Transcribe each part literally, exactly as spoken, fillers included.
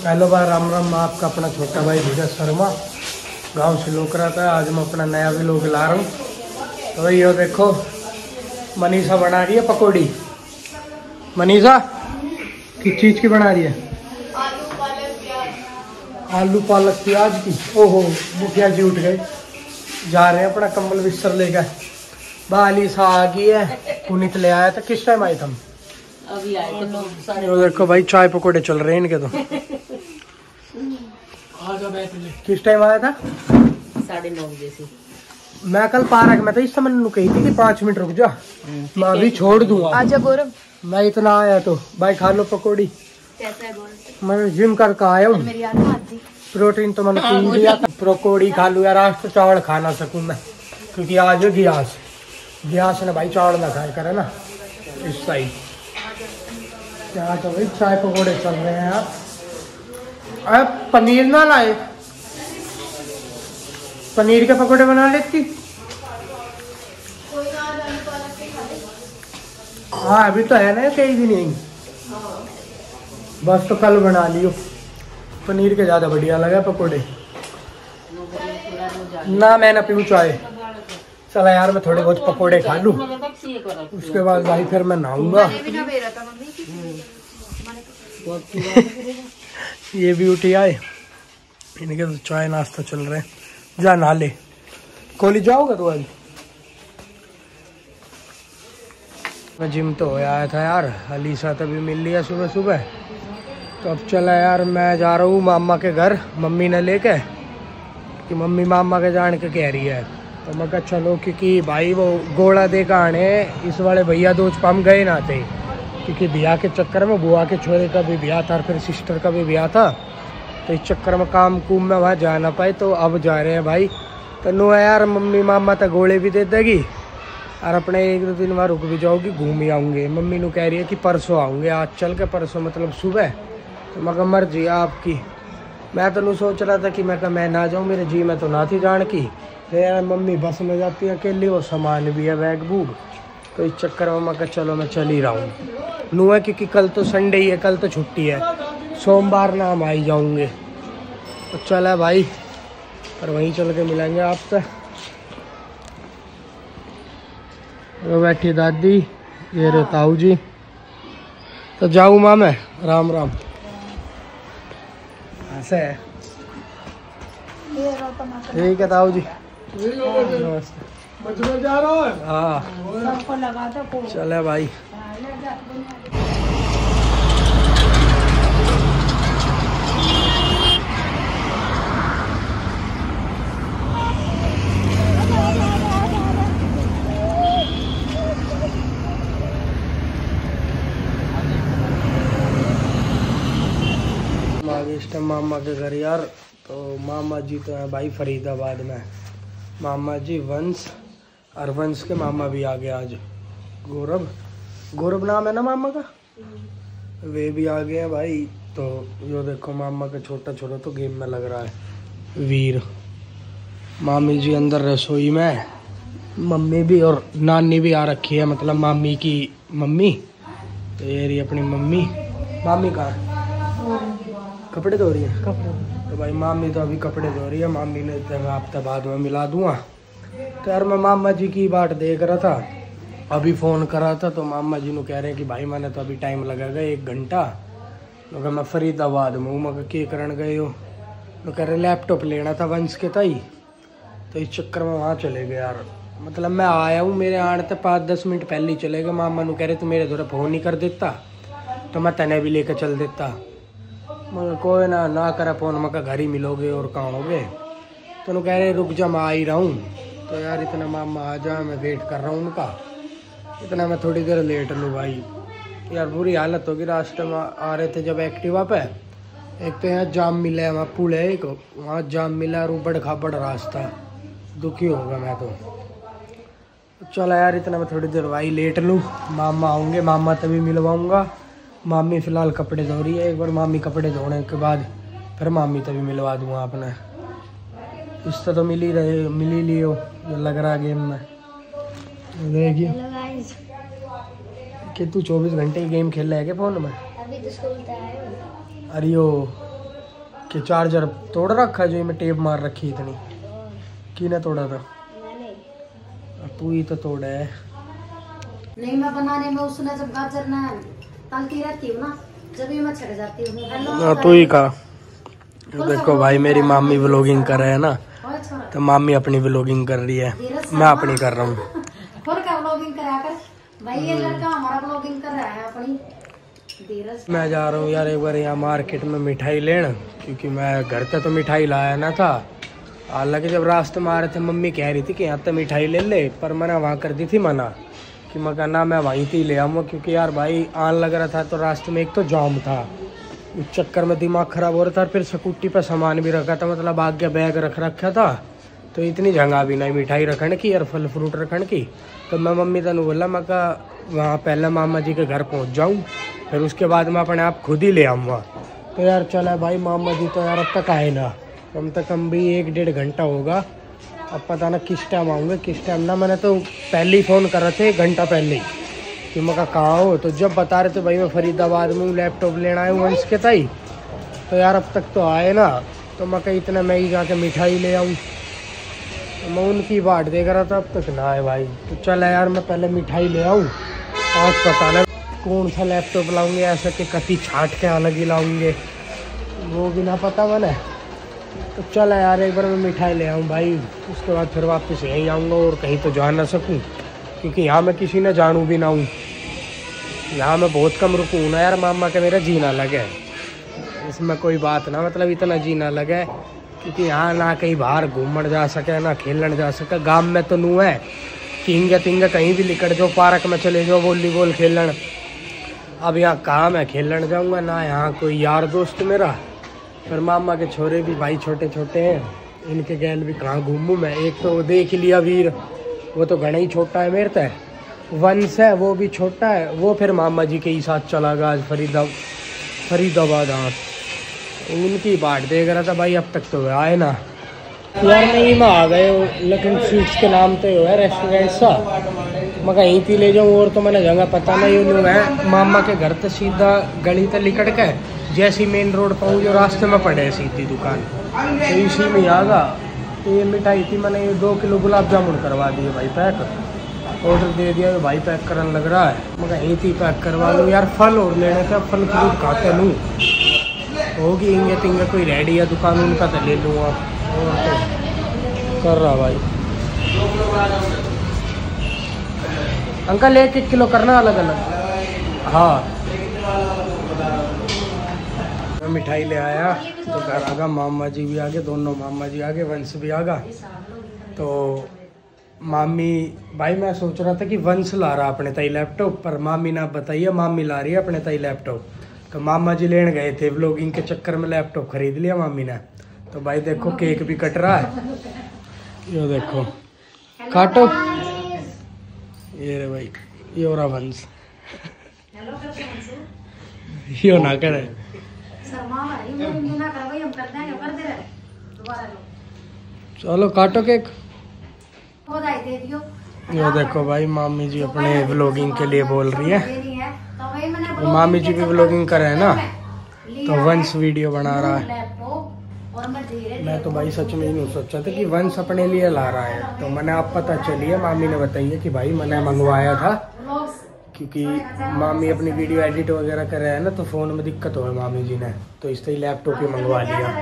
Hello भाई, राम राम। मैं आपका अपना छोटा भाई धीरज शर्मा गांव से लोग रहा था। आज मैं अपना नया व्लॉग ला रहा हूँ। तो भाई ये देखो, मनीषा बना रही है पकौड़ी। मनीषा किस चीज़ की बना रही है? आलू पालक प्याज। आलू पालक प्याज की। ओहो, मुखिया जी उठ गए, जा रहे हैं अपना कम्बल बिस्तर लेकर। बाली सा आ गई है, पुनीत ले आया था। किस टाइम आए तुम? अभी आए तो लोग सारे। तो देखो भाई, चाय पकौड़े चल रहे हैं इनके। तो किस टाइम आया था? साढ़े नौ बजे से। मैं कल पार्क में था, इस समय मैंने कही थी कि पाँच मिनट रुक जा, मैं अभी छोड़ दूंगा। आजा गौरव। मैं इतना आया तो भाई खा लो पकौड़ी। कैसा है गौरव? मैं जिम करके आया हूँ, मेरी आलू आती। प्रोटीन तो मैंने पी लिया था। पकौड़ी खा लूँ यार, आज तो चावल खा ना सकूँ मैं, क्योंकि आज है गैस। गैस ने भाई चावल ना खाया करे ना इस साइड। क्या तो भाई चाय पकौड़े चल रहे हैं यार। अरे पनीर ना लाए, पनीर के पकौड़े बना लेती। हाँ अभी तो है ना, कई दिन नहीं, बस तो कल बना लियो। पनीर के ज़्यादा बढ़िया लगा पकौड़े ना। मैं ना पीऊँ चाय। चला यार, मैं थोड़े बहुत पकौड़े खा लूँ, उसके बाद भाई फिर मैं नहाऊंगा। ये भी उठी आए, इनके तो चाय नाश्ता चल रहे हैं। जा नहा ले। कॉलेज जाओगे तो आज? मैं जिम तो हो आया था यार, अलीसा तभी मिल लिया सुबह सुबह। तो अब चला यार, मैं जा रहा हूँ मामा के घर मम्मी ने लेके, कि मम्मी मामा के जान के कह रही है। तो मैं कहा चलो, क्योंकि भाई वो गोला दे का आने इस वाले भैया दो हम गए ना थे, क्योंकि ब्याह के चक्कर में बुआ के छोरे का भी ब्याह था और फिर सिस्टर का भी ब्याह था। तो इस चक्कर में काम कुम में वहाँ जा ना पाए, तो अब जा रहे हैं भाई। तो नो यार, मम्मी मामा तक गोले भी दे देगी और अपने एक दो दिन वहाँ रुक भी जाओगी, घूम ही आऊँगे। मम्मी ने कह रही है कि परसों आऊँगे, आज चल के परसों मतलब सुबह। तो मगर मर्जी आपकी। मैं तो नहीं सोच रहा था कि मैं मैं ना जाऊँ, मेरे जी में तो ना थी जान की। तो यार मम्मी बस में जाती है अकेली, वो सामान भी है बैग बूग, तो इस चक्कर में मैं चलो मैं चल ही रहा हूँ। नू है क्योंकि कल तो संडे ही है, कल तो छुट्टी है, सोमवार ना हम आ ही जाऊँगे। तो चला भाई, पर वहीं चल के मिलेंगे आपसे। वो बैठी दादी, ये रे ताऊ जी। तो जाऊँ माँ मैं, राम राम। ऐसे है, ठीक है ताऊ जी। नमस्ते। जा रहा है? हाँ चले भाई। इस टाइम मामा के घर यार। तो मामा जी तो है भाई फरीदाबाद में, मामा जी वंश, और वंश के मामा भी आ गए आज। गौरव, गौरव नाम है ना मामा का, वे भी आ गए हैं भाई। तो यो देखो मामा का छोटा छोटा तो गेम में लग रहा है वीर। मामी जी अंदर रसोई में, मम्मी भी और नानी भी आ रखी है, मतलब मामी की मम्मी। तो ये रही अपनी मम्मी। मामी कहाँ? कपड़े धो रही है। कपड़े तो भाई मामी तो अभी कपड़े धो रही है। मामी ने तो मैं हफ्ते बाद में मिला दूंगा। तो यार मैं मामा जी की बाट देख रहा था, अभी फ़ोन करा था। तो मामा जी ने कह रहे हैं कि भाई मैंने तो अभी टाइम लगेगा एक घंटा, तो मैं फरीदाबाद में हूँ। मैं के करण गए हो? तो कह रहे लैपटॉप लेना था वंश के ताई, तो इस चक्कर में वहाँ चले गए यार। मतलब मैं आया हूँ, मेरे आने तक पाँच दस मिनट पहले ही चले गए। मामा ने कह रहे तू मेरे थोड़ा फ़ोन ही कर देता तो मैं तने भी लेकर चल देता। मगर कोई ना ना करा फ़ोन, मगर घर ही मिलोगे और कहाँ होगे। तो उन्होंने कह रहे रुक जा मैं आ ही रहा हूँ। तो यार इतना मामा आ जाए, मैं वेट कर रहा हूँ उनका। इतना मैं थोड़ी देर लेट लूँ भाई। यार बुरी हालत होगी। रास्ते में आ रहे थे जब एक्टिवा पे, एक तो यहाँ जाम मिला है, वहाँ पुल है एक, वहाँ जाम मिला और ऊबड़ खाबड़ रास्ता, दुखी होगा मैं तो। चलो यार इतना मैं थोड़ी देर भाई लेट लूँ, मामा आऊँगे, मामा तभी मिलवाऊँगा। मामी फ़िलहाल कपड़े धो रही है, एक बार मामी कपड़े धोने के बाद फिर मामी तभी मिलवा दूँगा अपने। इससे तो मिल ही रहे, मिल ही लियो जो लग रहा गेम में। देखिए कि तू चौबीस घंटे गेम खेल रहा है क्या फ़ोन में? अभी तो स्कूल से आए हो। अरे यो कि चार्जर तोड़ रखा जो मैं टेप मार रखी इतनी किने तोड़ा था? तू ही तो तोड़ा है। नहीं मैं बनाने में उसने जब गाजर ना तलती रहती हूँ ना जब भी मैं छक जाती हूँ। तू ही का देखो भाई मेरी मामी व्लॉगिंग कर रहे हैं ना तो मामी अपनी व्लॉगिंग कर रही है, मैं अपनी कर रहा हूँ। खुद का व्लॉगिंग करा कर भाई, ये लड़का हमारा व्लॉगिंग कर रहा है अपनी। मैं जा रहा हूँ यार एक बार यहाँ मार्केट में मिठाई लेना, क्योंकि मैं घर पे तो मिठाई लाया ना था। हालांकि जब रास्ते में आ रहे थे मम्मी कह रही थी कि यहाँ तो मिठाई ले ले, पर मैंने वहाँ कर दी थी मना कि मैं कहना मैं वहीं थी ले आऊँगा, क्योंकि यार भाई आन लग रहा था तो रास्ते में एक तो जाम था, उस चक्कर में दिमाग ख़राब हो रहा था। फिर स्कूटी पर सामान भी रखा था, मतलब आगे बैग रख रखा था, तो इतनी जगह भी नहीं मिठाई रखने की और फल फ्रूट रखने की। तो मैं मम्मी तनु बोला मैं कहा वहाँ पहले मामा जी के घर पहुँच जाऊँ, फिर उसके बाद मैं अपने आप खुद ही ले आऊँगा। तो यार चला भाई मामा जी तो यार अब तक आए ना, कम से कम भी एक डेढ़ घंटा होगा। अब पता ना किस टाइम आऊँगे किस टाइम ना। मैंने तो पहले ही फ़ोन करा थे एक घंटा पहले ही कि मैं कहाँ हो, तो जब बता रहे थे भाई मैं फरीदाबाद में हूँ लैपटॉप लेना आया हूँ वंश के ताई, तो यार अब तक तो आए ना। तो मैं कहीं इतना मैं ही जाके मिठाई ले आऊँ, तो मैं उनकी बाट देख रहा था अब तक ना आए भाई। तो चल यार मैं पहले मिठाई ले आऊँ, आज पता ना कौन सा लैपटॉप लाऊंगे, ऐसा कि कति छाट के अलग ही लाऊंगे वो भी ना पता मैंने। तो चल यार एक बार मैं मिठाई ले आऊँ भाई, उसके बाद फिर वापस यहीं आऊँगा और कहीं तो जा ना सकूँ, क्योंकि यहाँ मैं किसी ने जानू भी ना हूँ। यहाँ मैं बहुत कम रुकूँ ना यार, मामा का मेरा जीना लगे इसमें कोई बात ना, मतलब इतना जीना लगे क्योंकि यहाँ ना कहीं बाहर घूमने जा सके ना खेलने जा सके। गांव में तो नू है किंगे तिंगे कहीं भी निकल जाओ, पार्क में चले जाओ वॉलीबॉल खेलन। अब यहाँ काम है खेलने जाऊँगा ना, यहाँ कोई यार दोस्त मेरा। पर मामा के छोरे भी भाई छोटे छोटे हैं, इनके गैल भी कहाँ घूमूँ मैं। एक तो देख लिया वीर, वो तो घना ही छोटा है मेरे तय। वंश है वो भी छोटा है, वो फिर मामा जी के ही साथ चला गया आज फरीदा फरीदाबाद। हाँ उनकी बाट देख रहा था भाई, अब तक तो आए ना यार। नहीं मैं आ गए लेकिन स्वीट्स के नाम तो है रेस्टोरेंट सा, मैं कहीं थी ले जाऊँ और तो मैंने जगह पता नहीं यूँ है। मामा के घर तो सीधा गली तक लिकड़ के जैसी मेन रोड पर जो रास्ते में पड़े सीधी दुकान, तो इसी में आ गया। तो ये मिठाई थी, मैंने ये दो किलो गुलाब जामुन करवा दिए भाई पैक, ऑर्डर दे दिया भाई पैक करने लग रहा है। मैं यहीं थी पैक करवा लूँ यार, फल और लेने का फल फ्रूट खाते लूँ होगी इंगे तिंगे कोई रेडी है दुकान उनका तो ले लूँगा। और तो कर रहा भाई अंकल एक एक किलो करना अलग अलग। हाँ मैं मिठाई ले आया तो घर आ गया, मामा जी भी आ गए, दोनों मामा जी आ गए, वंश भी आ गया। तो मामी भाई मैं सोच रहा था कि वंश ला रहा अपने ताई लैपटॉप, पर मामी ने बताइए मामी ला रही है अपने ताई लैपटॉप। तो मामा जी लेने गए थे, व्लॉगिंग के चक्कर में लैपटॉप खरीद लिया मामी ने। तो भाई देखो केक भी कट रहा है, ये देखो काटो। ये रे भाई ये हो रहा वंश यो ना करे। चलो काटो केक। ये देखो भाई मामी जी अपने व्लॉगिंग के लिए बोल रही है, तो मामी जी भी व्लॉगिंग कर रहे हैं ना, तो वंश वीडियो बना रहा है। मैं तो भाई सच में ही नहीं सोचा था कि वंश अपने लिए ला रहा है, तो मैंने आप पता चली है मामी ने बताइए कि भाई मैंने मंगवाया था, क्योंकि मामी अपनी वीडियो एडिट वगैरह कर रहे हैं ना, तो फ़ोन में दिक्कत हो है मामी जी ने, तो इसलिए लैपटॉप ही मंगवा लिया।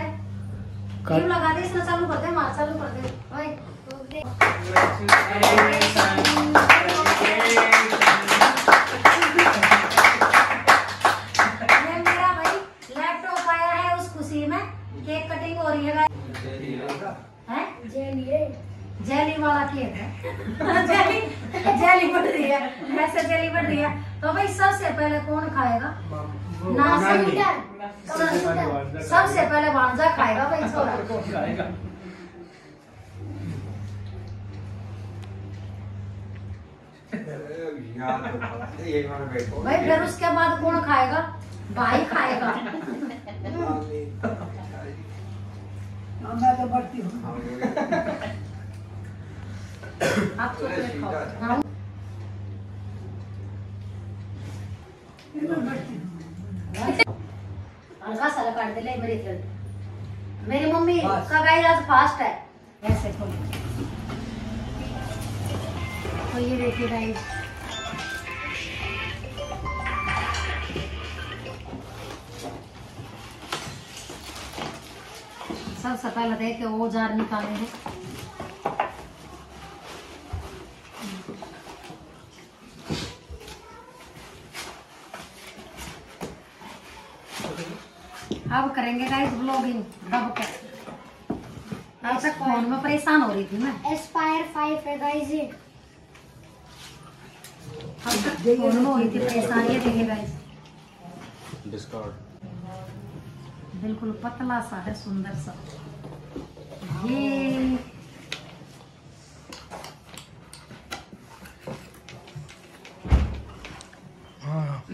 लैपटॉप आया है उस खुशी में केक कटिंग हो रही है। जेली वाला केक है। जेली जेली बढ़ रही है, ऐसे जेली बढ़ रही है। तो भाई सबसे पहले कौन खाएगा? सबसे पहले भांजा खाएगा भाई छोरा। भाई फिर उसके बाद कौन खाएगा? भाई खाएगा। मैं तो बढ़ती हूँ। आप चॉकलेट खाओ। हल्का सा काट दे ले मेरी तरफ। मेरी मम्मी का गाइस आज फास्ट है। ऐसे खोल तो ये देखिए गाइस, सबसे पहले देखे औजार निकाले हैं। अब करेंगे गाइस ब्लॉगिंग दब के। अब तक फोन में परेशान हो रही थी मैं। एस्पायर फाइव है गाइस ये। अब तक फोन में हो रही थी परेशान। ये देखिए गाइस, डिस्कार्ड बिल्कुल पतला सा है, सुंदर सा। ये हाँ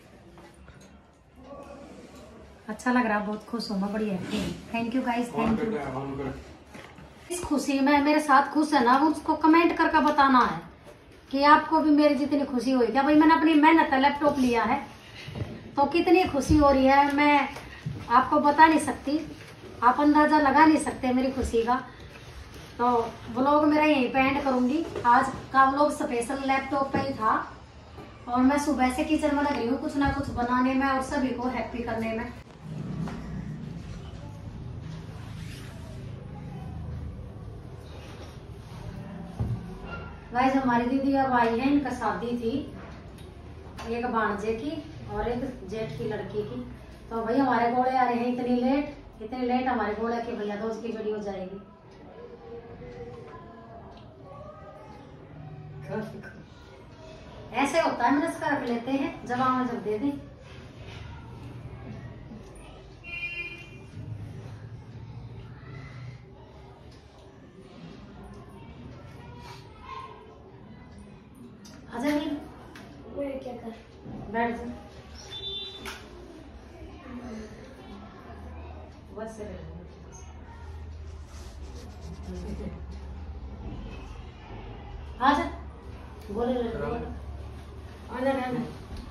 अच्छा लग रहा, बहुत खुश हूँ मैं। बढ़िया, thank you guys, thank you. इस खुशी में मेरे साथ खुश है ना, उसको कमेंट करके बताना है कि आपको भी मेरी जितनी खुशी हुई। क्या भाई, मैंने अपनी मेहनत का लैपटॉप लिया है तो कितनी खुशी हो रही है मैं आपको बता नहीं सकती, आप अंदाजा लगा नहीं सकते मेरी खुशी का। तो व्लॉग मेरा यहीं पे एंड करूंगी। आज का व्लॉग स्पेशल लैपटॉप पे ही था और मैं सुबह से किचन में लग रही हूँ कुछ ना कुछ बनाने में और सभी को हैप्पी करने में। गाइस हमारी दीदी अब आई है, इनका शादी थी, एक भांजे की और एक जेठ की लड़की की। तो भाई हमारे घोड़े आ रहे हैं इतनी लेट, इतनी लेट हमारे घोड़े की भैया दोस्त की वीडियो जाएगी। ऐसे होता है, मैंने इसका रख लेते हैं जब आम जब दे दें। आजा नील, मैं क्या कर बैठ जा। बस से आजा, बोले आजा रहना।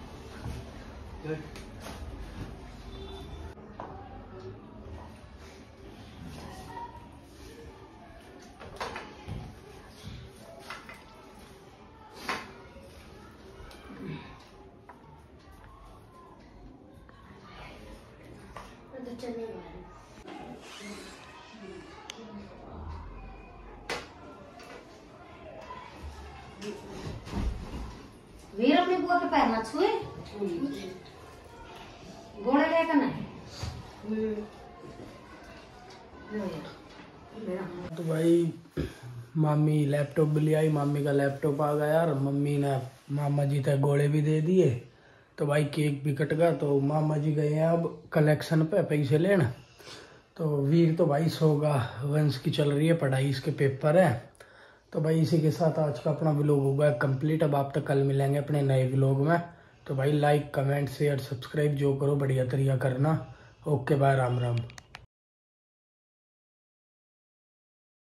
तो चलने वाली। वीर अपनी बुआ के पैर ना छुए, घोड़े लेकर नहीं। तो भाई मामी लैपटॉप भी ले आई, मामी का लैपटॉप आ गया यार। मम्मी ने मामा जी तक घोड़े भी दे दिए। तो भाई केक भी कट गया। तो मामा जी गए हैं अब कलेक्शन पे पैसे लेना। तो वीर तो भाई सोगा, वंश की चल रही है पढ़ाई, इसके पेपर है। तो भाई इसी के साथ आज का अपना व्लॉग होगा कंप्लीट। अब आप तक कल मिलेंगे अपने नए व्लॉग में। तो भाई लाइक कमेंट शेयर सब्सक्राइब जो करो बढ़िया तरीका करना। Okay bye, Ram Ram.